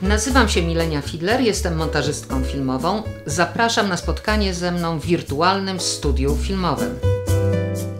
Nazywam się Milenia Fidler, jestem montażystką filmową. Zapraszam na spotkanie ze mną w wirtualnym studiu filmowym.